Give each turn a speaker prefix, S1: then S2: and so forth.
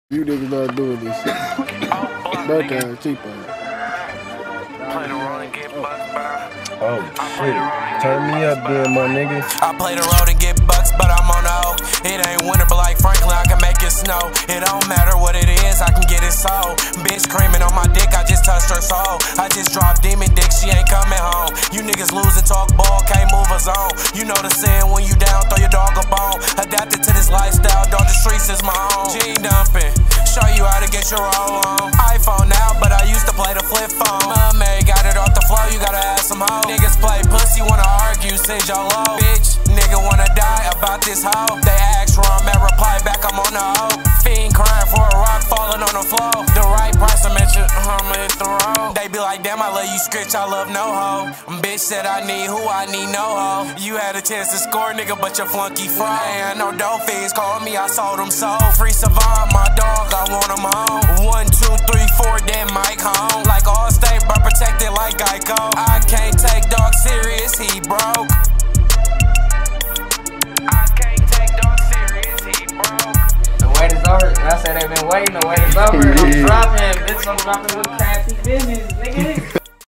S1: You niggas not doing this shit. That guy cheaper.
S2: Oh shit. Turn me up then, my nigga.
S3: I play the road and get bucks, but I'm on the oak. It ain't winter, but like Franklin, I can make it snow. It don't matter what it is, I can get it sold. Bitch creaming on my dick, I just touched her soul. I just dropped demon dick, she ain't coming home. You niggas losing, talk ball, can't move a zone. You know the saying, when you down, throw your dog a bone. Adapted to this lifestyle, dog, the streets is my home. G dumping, show you how to get your roll on. iPhone now, but I used to play the flip phone. Mummy got it off the floor, you gotta add some hoe. Niggas play pussy, wanna argue, say your low. Bitch, nigga wanna die about this hoe. They ask where I'm at, reply back, I'm on the hoe. Fiend crying for a rock falling on the floor. The right price, I mention, I'ma hit the road. They be like, damn, I love you, Skritch, I love no hoe. Bitch said I need who, I need no hoe. You had a chance to score, nigga, but your flunky fraud. Ain't no dope fees, call me, I sold them so. Free Savant, my dog, I want him home. 1, 2, 3, 4, then Mike home. Like all state, but protected like Geico. I can't take dog serious, he broke. I can't take dog serious, he broke.
S4: The wait is over. I said they've been waiting, the wait is over. I'm dropping, bitch, I'm dropping with Krafty business, nigga.